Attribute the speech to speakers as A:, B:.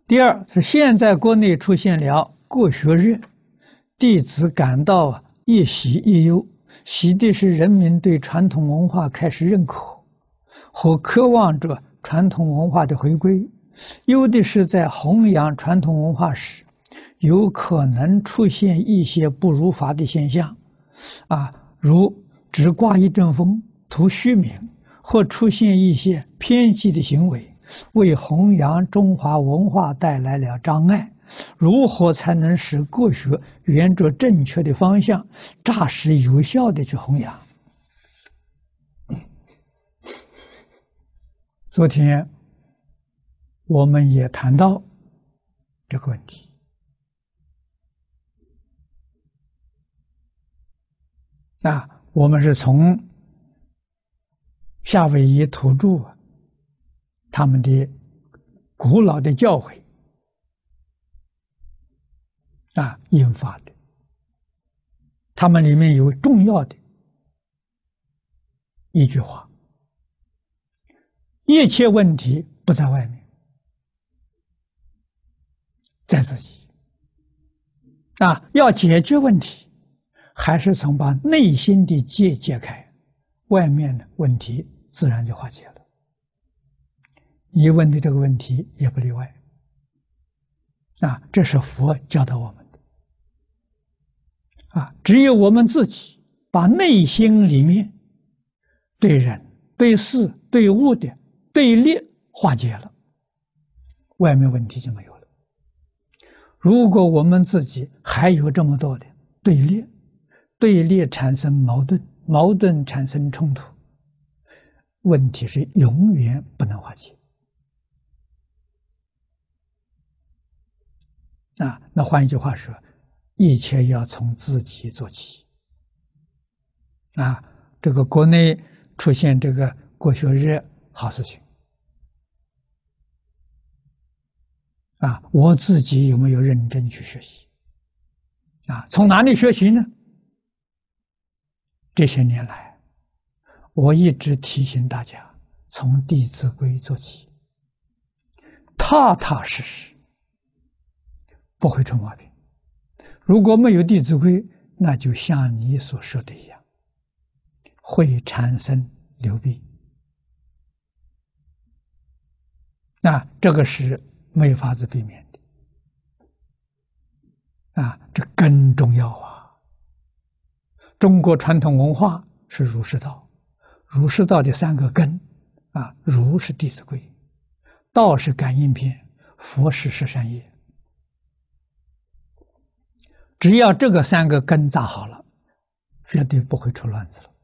A: 第二是现在国内出现了国学热，弟子感到一喜一忧。喜的是人民对传统文化开始认可，和渴望着传统文化的回归；忧的是在弘扬传统文化时，有可能出现一些不如法的现象，如只挂一阵风、图虚名，或出现一些偏激的行为，为弘扬中华文化带来了障碍。如何才能使国学沿着正确的方向，扎实有效的去弘扬？昨天我们也谈到这个问题。我们是从夏威夷土著他们的古老的教诲引发的，他们里面有重要的一句话：一切问题不在外面，在自己。要解决问题，还是从把内心的结解开，外面的问题自然就化解了。你问的这个问题也不例外。这是佛教导我们的。只有我们自己把内心里面对人、对事、对物的对立化解了，外面问题就没有了。如果我们自己还有这么多的对立，对立产生矛盾，矛盾产生冲突，问题是永远不能化解。那换一句话说，一切要从自己做起。这个国内出现这个国学热，好事情。我自己有没有认真去学习？从哪里学习呢？这些年来，我一直提醒大家，从《弟子规》做起，踏踏实实，不会出毛病。如果没有《弟子规》，那就像你所说的一样，会产生流弊。这个是没法子避免的。这根重要啊！中国传统文化是儒释道，儒释道的三个根儒是《弟子规》，道是感应篇，佛是十善业。只要这个三个根扎好了，绝对不会出乱子了。